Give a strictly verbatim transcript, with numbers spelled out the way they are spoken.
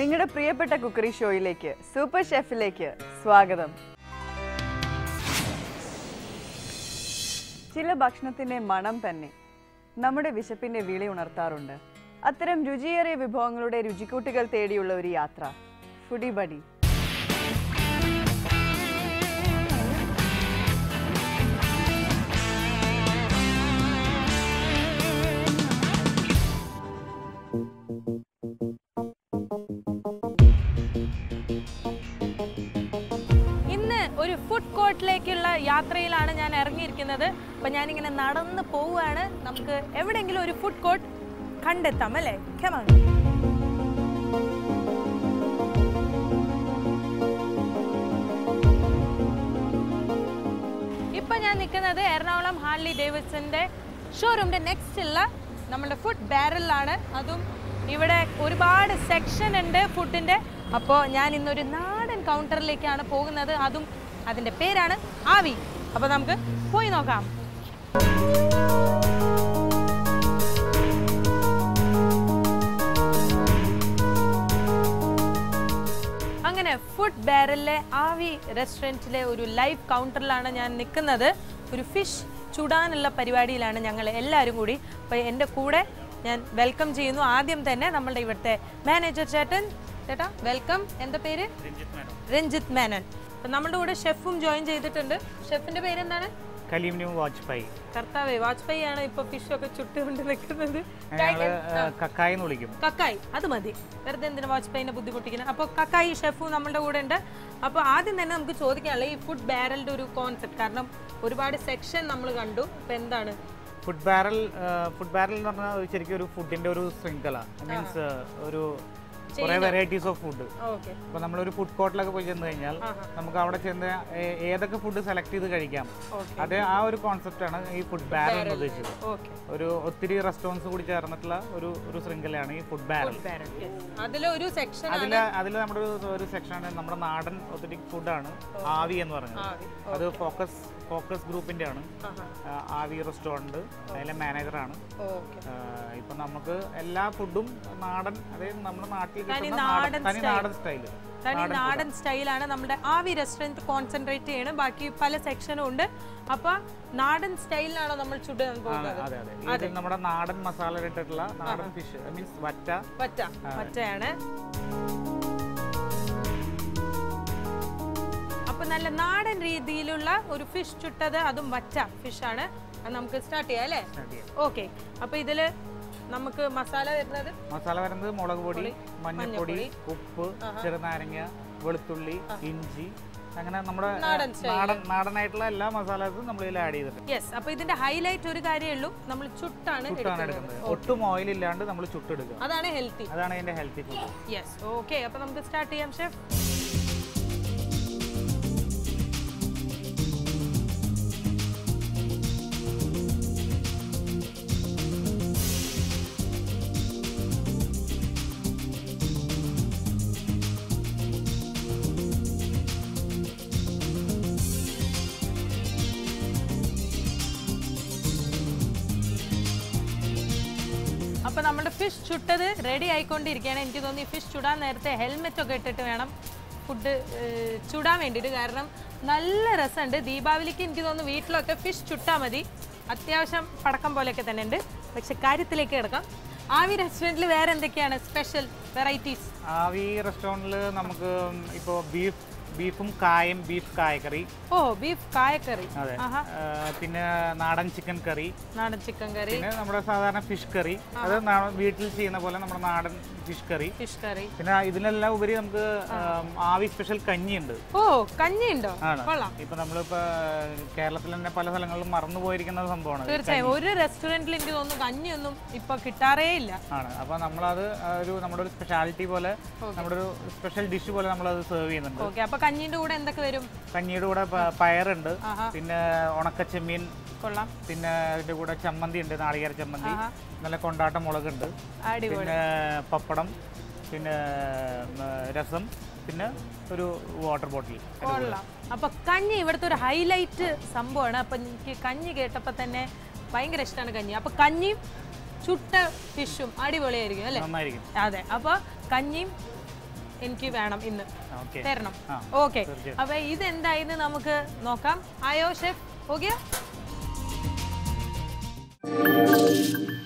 നിങ്ങളുടെ പ്രിയപ്പെട്ട cookery ഷോയിലേക്ക് super ഷെഫിലേക്ക് സ്വാഗതം. ചില ഭക്ഷണത്തിന്റെ മണം തന്നെ നമ്മുടെ വിശപ്പിന്റെ വിളി ഉണർത്താറുണ്ട്. അത്തരം രുചിയേറിയ വിഭവങ്ങളുടെ രുചിക്കൂട്ടുകൾ തേടിയുള്ള ഒരു യാത്ര. Foodie buddy. ഒരു ഫുഡ് കോർട്ടിലേക്കുള്ള യാത്രയിലാണ് ഞാൻ ഇറങ്ങിയിരിക്കുന്നത്. അപ്പോൾ ഞാനിങ്ങനെ നടന്ന് പോവുകയാണ്. നമുക്ക് എവിടെയെങ്കിലും ഒരു ഫുഡ് കോർട്ട് കണ്ടെത്താം അല്ലേ? Come on. ഇപ്പം ഞാൻ നിൽക്കുന്നത് എറണാകുളം ഹാർലി ഡേവിഡ്സന്റെ ഷോറൂമിൻ്റെ നെക്സ്റ്റ് ഉള്ള നമ്മുടെ ഫുഡ് ബാരലിലാണ്. അതും ഇവിടെ ഒരുപാട് സെക്ഷൻ ഉണ്ട് ഫുഡിൻ്റെ. അപ്പോൾ ഞാൻ ഇന്നൊരു നാടൻ കൗണ്ടറിലേക്കാണ് പോകുന്നത്. അതും അതിൻ്റെ പേരാണ് ആവി. അപ്പോൾ നമുക്ക് പോയി നോക്കാം. അങ്ങനെ ഫുഡ് ബാരലിലെ ആവി റെസ്റ്റോറൻറ്റിലെ ഒരു ലൈവ് കൗണ്ടറിലാണ് ഞാൻ നിൽക്കുന്നത്. ഒരു ഫിഷ് ചുടാനുള്ള പരിപാടിയിലാണ് ഞങ്ങൾ എല്ലാവരും കൂടി. അപ്പോൾ എൻ്റെ കൂടെ ഞാൻ വെൽക്കം ചെയ്യുന്നു. ആദ്യം തന്നെ നമ്മളുടെ ഇവിടുത്തെ മാനേജർ ചേട്ടൻ. ചേട്ടാ വെൽക്കം. എന്താ പേര്? രഞ്ജിത്ത് മേനൻ. അപ്പം നമ്മുടെ കൂടെ ഷെഫും ജോയിൻ ചെയ്തിട്ടുണ്ട്. ഷെഫിന്റെ പേരെന്താണ്? വാജ്പേയി. കർത്താവേ, വാജ്പേയി ആണ് ഇപ്പൊ ഫിഷ് ഒക്കെ ചുട്ടുകൊണ്ട് നിൽക്കുന്നത്. കക്കായി എന്ന് വിളിക്കും. കക്കായി, അത് മതി. വെറുതെ എന്തിനാ വാജ്പേയിനെ ബുദ്ധിമുട്ടിക്കുന്നത്? അപ്പോൾ കക്കായി ഷെഫും നമ്മുടെ കൂടെ ഉണ്ട്. അപ്പോൾ ആദ്യം തന്നെ നമുക്ക് ചോദിക്കാനുള്ള ഈ ഫുഡ് ബാരലിന്റെ ഒരു കോൺസെപ്റ്റ്. കാരണം ഒരുപാട് സെക്ഷൻ നമ്മൾ കണ്ടു. ഇപ്പൊ എന്താണ് ഫുഡ് ബാരൽ? ഫുഡ് ബാരൽ എന്ന് പറഞ്ഞാൽ ശരിക്കും ഒരു ഫുഡിന്റെ ഒരു ശൃംഖല. മീൻസ് ഒരു കുറെ വെറൈറ്റീസ് ഓഫ് ഫുഡ്. അപ്പൊ നമ്മളൊരു ഫുഡ് കോർട്ടിലൊക്കെ പോയി ചെന്ന് കഴിഞ്ഞാൽ നമുക്ക് അവിടെ ചെന്ന് ഏതൊക്കെ ഫുഡ് സെലക്ട് ചെയ്ത് കഴിക്കാം, അത് ആ ഒരു കോൺസെപ്റ്റ് ആണ് ഈ ഫുഡ് ബാരൽ എന്ന് ഉദ്ദേശിച്ചത്. ഒരു ഒത്തിരി റെസ്റ്റോറൻറ്റ്സ് കൂടി ചേർന്നിട്ടുള്ള ഒരു ഒരു ശൃംഖലയാണ് ഈ ഫുഡ് ബാരൽ. അതില് അതില് നമ്മുടെ ഒരു സെക്ഷനാണ് നമ്മുടെ നാടൻ ഒത്തിരി ഫുഡാണ് ആവി എന്ന് പറഞ്ഞത്. അത് ഫോക്കസ് ഫോക്കസ് ഗ്രൂപ്പിന്റെ ആണ്. ആവി റെസ്റ്റോറൻറ്റ്, അതിലെ മാനേജറാണ്. ഇപ്പൊ നമുക്ക് എല്ലാ ഫുഡും നാടൻ, അതായത് നമ്മുടെ നാട്ടിൽ തനി നാടൻ സ്റ്റൈലാണ് നമ്മുടെ ആവി റെസ്റ്റോറൻറ്റ് കോൺസെൻട്രേറ്റ് ചെയ്യണം. ബാക്കി പല സെക്ഷനും ഉണ്ട്. അപ്പൊ നാടൻ സ്റ്റൈലിലാണോ നമ്മൾ ചുടാൻ പോകുന്നത്? അതെ അതെ, നമ്മുടെ നാടൻ മസാല ഇട്ടിട്ടുള്ള നാടൻ ഫിഷ്, മീൻസ് വറ്റ. വറ്റ വറ്റയാണ്. അപ്പൊ നല്ല നാടൻ രീതിയിലുള്ള ഒരു ഫിഷ് ചുട്ടത്, അതും വറ്റ ഫിഷാണ്. അത് നമുക്ക് സ്റ്റാർട്ട് ചെയ്യാം അല്ലേ? ഓക്കെ. അപ്പൊ ഇതില് നമുക്ക് മസാല വരുന്നത് മസാല വരുന്നത് മുളക് പൊടി, മഞ്ഞൾപ്പൊടി, ഉപ്പ്, ചെറുനാരങ്ങ, വെളുത്തുള്ളി, ഇഞ്ചി, അങ്ങനെ നമ്മുടെ നാടൻ നാടനായിട്ടുള്ള എല്ലാ മസാലസും നമ്മൾ ഇതിൽ ആഡ് ചെയ്തിട്ടുണ്ട്. യെസ്. അപ്പൊ ഇതിന്റെ ഹൈലൈറ്റ് ഒരു കാര്യമേ ഉള്ളൂ, നമ്മൾ ചുട്ടാണ് എടുക്കുന്നത്. ഒട്ടും ഓയിൽ ഇല്ലാണ്ട് നമ്മൾ ചുട്ടെടുക്കുക. അതാണ് ഹെൽത്തി. അതാണ് ഇതിന്റെ ഹെൽത്തി ഫുഡ്. യെസ്. ഓക്കെ. അപ്പൊ നമുക്ക് സ്റ്റാർട്ട് ചെയ്യാം ഷെഫ്. അപ്പോൾ നമ്മുടെ ഫിഷ് ചുട്ടത് റെഡി ആയിക്കൊണ്ടിരിക്കുകയാണ്. എനിക്ക് തോന്നി ഫിഷ് ചുടാൻ നേരത്തെ ഹെൽമെറ്റ് ഒക്കെ ഇട്ടിട്ട് വേണം ഫുഡ് ചുടാൻ വേണ്ടിയിട്ട്. കാരണം നല്ല രസമുണ്ട്. ദീപാവലിക്ക് എനിക്ക് തോന്നുന്നു വീട്ടിലൊക്കെ ഫിഷ് ചുട്ടാൽ മതി. അത്യാവശ്യം പടക്കം പോലെയൊക്കെ തന്നെ ഉണ്ട്. പക്ഷെ കാര്യത്തിലേക്ക് കിടക്കാം. ആവി റെസ്റ്റോറൻറ്റിൽ വേറെ എന്തൊക്കെയാണ് സ്പെഷ്യൽ വെറൈറ്റീസ്? ആവി റെസ്റ്റോറൻറ്റിൽ നമുക്ക് ഇപ്പോൾ ബീഫ് ബീഫും കായും, ബീഫ് കായക്കറി. ഓ, ബീഫ് കായക്കറി. അതെ. പിന്നെ നാടൻ ചിക്കൻ കറി. നാടൻ ചിക്കൻ കറി. പിന്നെ നമ്മുടെ സാധാരണ ഫിഷ് കറി. അത് വീട്ടിൽ ചെയ്യുന്ന പോലെ നമ്മുടെ നാടൻ ഫിഷ് കറി. Fish curry. പിന്നെ ഇതിനെല്ലാം ഉപരി നമുക്ക് ആവി സ്പെഷ്യൽ കഞ്ഞിയുണ്ട്. ഓ, കഞ്ഞി ഉണ്ടോ? ഇപ്പൊ നമ്മളിപ്പോ കേരളത്തിൽ തന്നെ പല സ്ഥലങ്ങളിലും മറന്നു പോയിരിക്കുന്ന സംഭവമാണ്. തീർച്ചയായും. ഒരു റെസ്റ്റോറന്റിൽ എനിക്ക് തോന്നുന്നു കഞ്ഞിയൊന്നും ഇപ്പൊ കിട്ടാറേ ഇല്ല. ആണ്. അപ്പൊ നമ്മളത് ഒരു നമ്മുടെ ഒരു സ്പെഷ്യാലിറ്റി പോലെ, നമ്മുടെ ഒരു സ്പെഷ്യൽ ഡിഷ് പോലെ നമ്മളത് സെർവ് ചെയ്യുന്നുണ്ട്. ഓക്കെ. അപ്പൊ കഞ്ഞിന്റെ കൂടെ എന്തൊക്കെ വരും? കഞ്ഞിയുടെ കൂടെ പയറുണ്ട്, പിന്നെ ഉണക്കച്ചെമ്മീൻ കൊള്ളാം, പിന്നെ അതിന്റെ കൂടെ ചമ്മന്തി ഉണ്ട്, നാളികേര ചമ്മന്തി, നല്ല കൊണ്ടാട്ട മുളകുണ്ട്, പിന്നെ പപ്പടം, പിന്നെ രസം, പിന്നെ ഒരു വാട്ടർ ബോട്ടിൽ. കൊള്ളാം. അപ്പൊ കഞ്ഞി ഇവിടുത്തെ ഒരു ഹൈലൈറ്റ് സംഭവമാണ്. അപ്പൊ എനിക്ക് കഞ്ഞി കേട്ടപ്പോ തന്നെ ഭയങ്കര ഇഷ്ടമാണ് കഞ്ഞി. അപ്പൊ കഞ്ഞിയും ചുട്ട ഫിഷും അടിപൊളിയായിരിക്കും അല്ലേ? നന്നായിരിക്കും. അതെ. അപ്പൊ കഞ്ഞിയും എനിക്ക് വേണം ഇന്ന് ഓക്കെ തരണം. ആ, ഓക്കെ, അപ്പൊ ഇതെന്തായെന്ന് നമുക്ക് നോക്കാം. ആയോ ഷെഫ്? ഓക്കെ.